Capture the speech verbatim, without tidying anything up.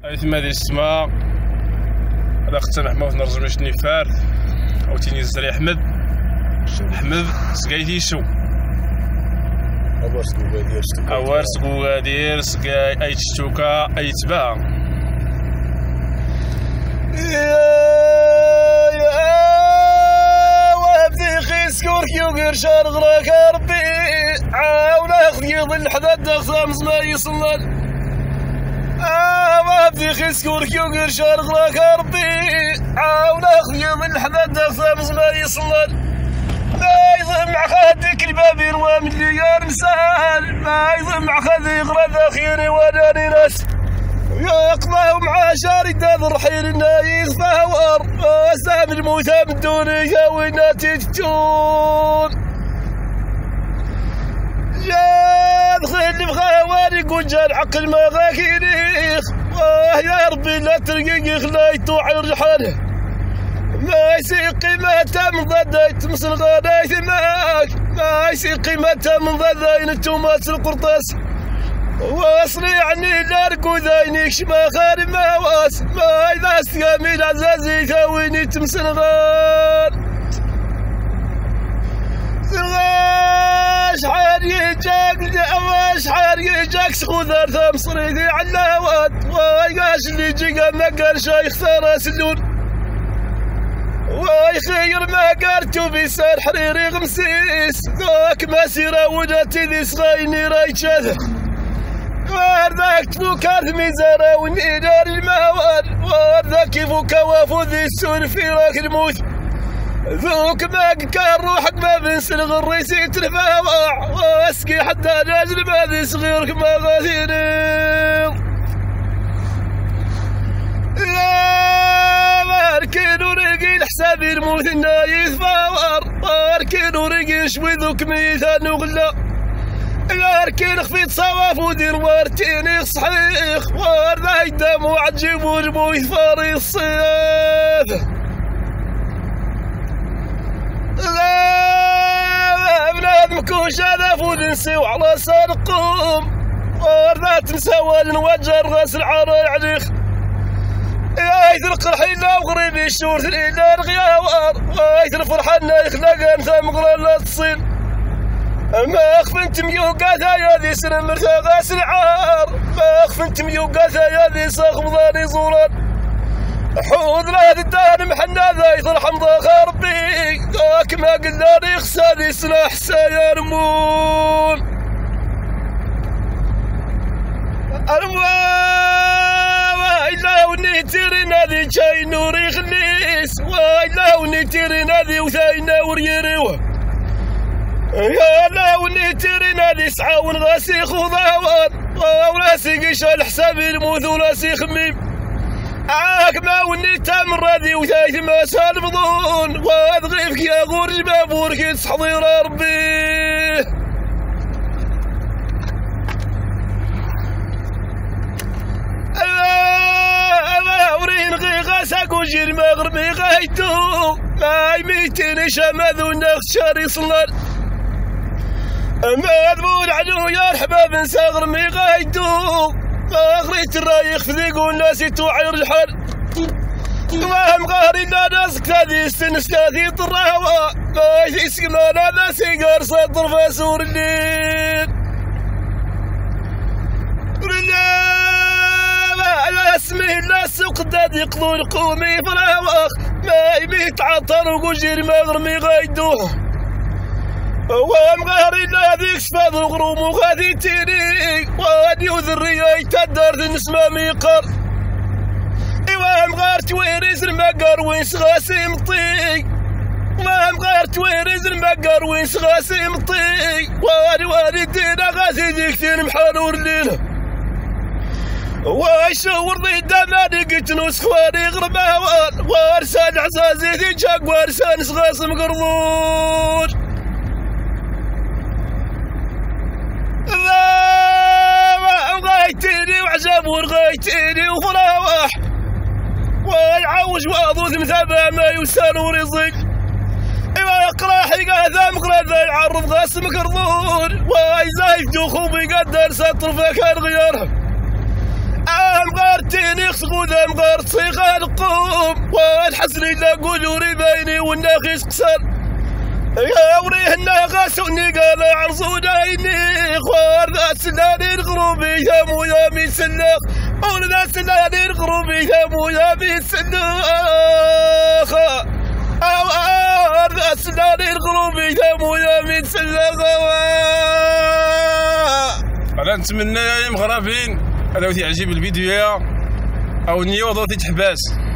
ثم هذه السماء هذا اختنا محمود نرجع باش نفار عاوتاني الزري احمد احمد سقايتي شو اوار سكوغادير اوار سكوغادير سقاي اي تشتوكا اي تباع يا يا وابدي خيسكور كيوغير شارغ راك ربي عاون اخذ يظل حداد خامس ما يصلنا وابدي خيسكور كيوغير شارغ راك ربي عاون اخذ يظل حداد خامس ما يصلنا ما يضمع خادك البابير ومن ليار نسال ما يضمع خذي غرد اخيري وداني ناس يقضى مع شارد الرحيل النايخ فهور وسام الموتى من دوني ويناتي تجون يا دخل بخواري قول جان عقل ما غاكينيخ واه يا ربي لا ترقيق خلايتو عير حاله ما يسي قيمتها من ضداي تمس الغداي ثماك ما يسي قيمتها من ضداي نتوماس القرطاس واصلي عني لاركو ذاينيك شما خارب ما واس ما إذا استقامي العزازي ثاويني تمسلغان سلغاش حاري جاك واش حاري جاك سخوذار ثام صريدي علاوات واي قاش اللي جيقا ما قال شايخ ثارا سلون واي خير ما قارتو بيسار حريري غمسيس ذاك مسيرة وداتي ذي صغيني راي شاذر وارذاك تفوك هذ ميزانة ونيدار المواد وارذاك يفوك وافو ذي السور في راك الموت ذوك ما كان روحك ما بنسلغ الريسي ترفاوع واسقي حتى نازل ما ذي صغيرك ما غاثيني لا ماركين ورقي لحسابي الموت النايث فاور ماركين ورقي شوي ذوك ميثان وغلا لكن خفيت صواف ودير وارتيني صحيح وارد يدم وعجيب وجبو يثفاري الصياد لا بنادم كوش هذا فود نسيو على صادقهم وارد تنسوى نوجر غاس العار عليخ يا يثرق الحيلة وغريبي الشور ثليلة الغياوار ويثر فرحنا يخلق انثى مغرى لا تصيل ما أخفنت ميوقات يا ذي سن مرتغى سلعار ما أخفنت ميوقات يا ذي صاخبضاني زوران حوض لا الدان محنا ذا يضل حمضا خربي ذاك ما قلنا لي خسادي سلاح سيرمون وإلا وني تيرين هذي شاي نوري خليس وإلا وني تيرين هذي وثاينا وريريوه يا لا وني تيرين هذي سعى ونغاسي خضاوان وراسي قيش الحسابي الموت وراسي خميم عاك ما وني تامر هذي وثايث ما سال بضون وادغيفك يا غورج بابورك تحضير ربي ألا ورين غي غاساك وجير مغربي غايتو ما يميتني شماذ ونخ شاري صلال ما ذبول علو يا الحباب نساغر مي غايدو ما غريت الرايخ فذيق والناس يتوعير الحال ما هم غاري لا ناس كتادي استنستاذي طراوة ما يسك ما لا ناس يقار صدر فاسور الليل لا لا اسمي لا سوق داد يقضوا القومي فراوخ ما يميت عطر وقجير ما غرمي غايدوه وام غاري لا ذيك سفاذ الغروم وغادي تيني وغادي وذرية يتدار ذي نسمى ميقر وام غار تويريز المقر وين سغاسي مطي وام غار تويريز المقر وين سغاسي مطي وادي وادي دينا غازي ديك تين محال ورليله واشور ضي دماني قلت نسخ واني غرباوان وارسان عزازي ذي جاق وارسان سغاس مقرضون غايتيني وعجب ورغايتيني وفراوح ويعوج واضوث مثابة ما يسال ورزق ايوا يقرا حيقا ذا مقرا ذا يعرض غاس مقرضون واي زايد دوخو بيقدر سطر فكان غيارها ام غارتيني قدام غير تصيغ القوم والحسن إلا قولوري بايني والناخيس قصر يا وريه الناغاسوني قال عرضون عيني خوار ذا سناني الغروبي يا مويا مين سلاخ قول ذا سناني الغروبي يا مويا مين سلاخ خوار ذا سناني الغروبي يا مويا مين سلاخ. انا نتمنى يا مغربين انا تعجب الفيديو او نيوض تحباس